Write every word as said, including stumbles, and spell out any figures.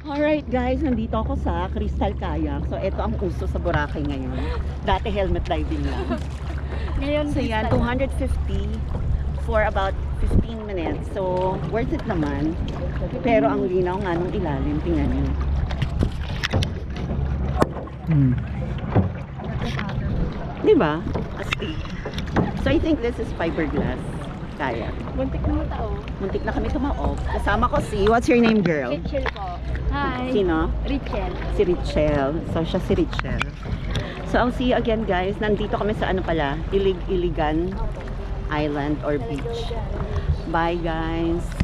Alright guys, nandito ako sa Crystal Kayak. So ito ang uso sa Boracay ngayon. Dati helmet diving lang. Ngayon, So yan, two hundred fifty for about fifteen minutes. So worth it naman. Pero ang linaw nga nung ilalim, tingnan nyo. Hmm. Diba? Astig. So I think this is fiberglass kayak. buntik na tao. Muntik na kami tumaob. Kasama ko si, what's your name girl? Richel po. Hi. Sino? Richel. Si Richel. So siya si Richel. So I'll see you again guys. Nandito kami sa ano pala, Ilig Iligan Island or beach. Bye guys.